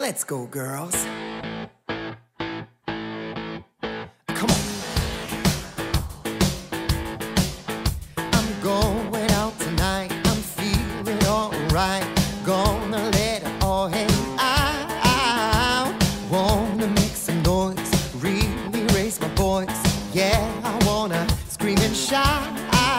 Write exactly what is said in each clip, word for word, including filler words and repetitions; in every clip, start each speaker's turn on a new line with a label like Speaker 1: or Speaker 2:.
Speaker 1: Let's go, girls. Come on. I'm going out tonight. I'm feeling alright. Gonna let it all hang out. Wanna make some noise, really raise my voice. Yeah, I wanna scream and shout.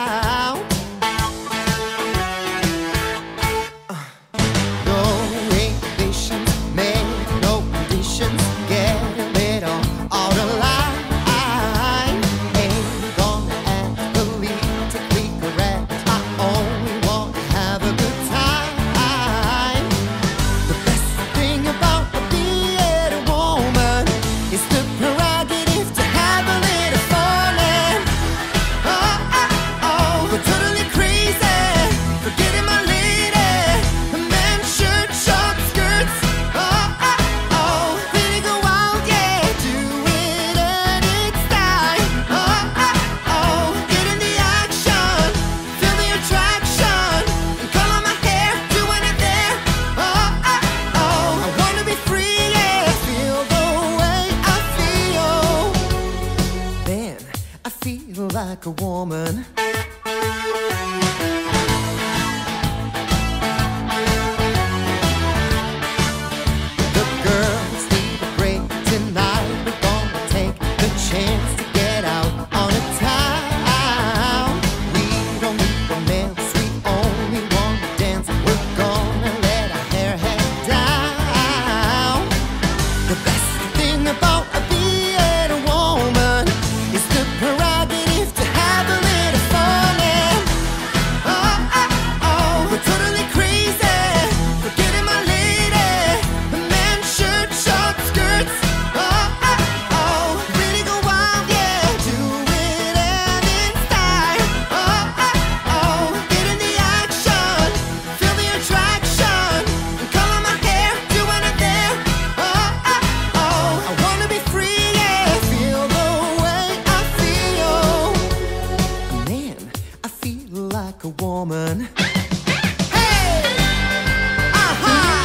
Speaker 1: Like a woman. The girls need a break tonight. We're gonna take the chance to get out on a town. We don't need romance, we only want to dance. We're gonna let our hair hang down. The best thing about being a woman is the prerogative to have a little fun. And oh, oh, oh, we're totally crazy, forgetting my lady. The men's shirt, short skirts. Oh, oh, oh, really go wild, yeah. Do it and in style. Oh, oh, oh, get in the action, feel the attraction. Color my hair, doing it there. Oh, oh, oh, I wanna be free, yeah. Feel the way I feel. Man, I feel like a woman. Hey! Uh-huh!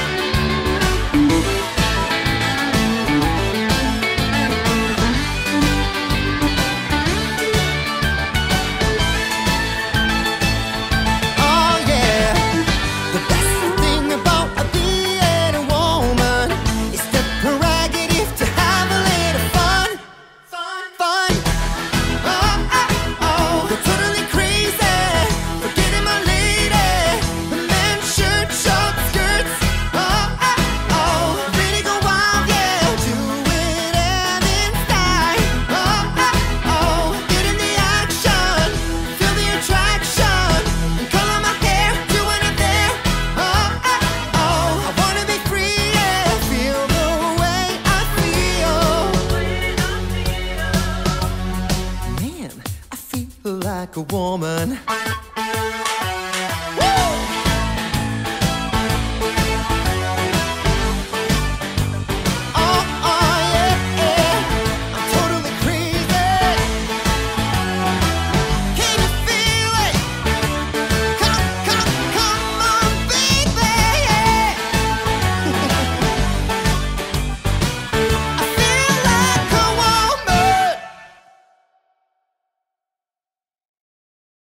Speaker 1: Oh yeah. The best thing about being a woman is the prerogative to have a little fun. Fun, fun. Oh, oh, oh, we're totally crazy, forgetting my lady. The men's shirt, short skirts. Oh, oh, oh, really go wild, yeah. Do it and in style. Oh, oh, oh, get in the action, feel the attraction. Color my hair, doing it there. Oh, oh, oh, I wanna be free, yeah. Feel the way I feel. Man, I feel like a woman.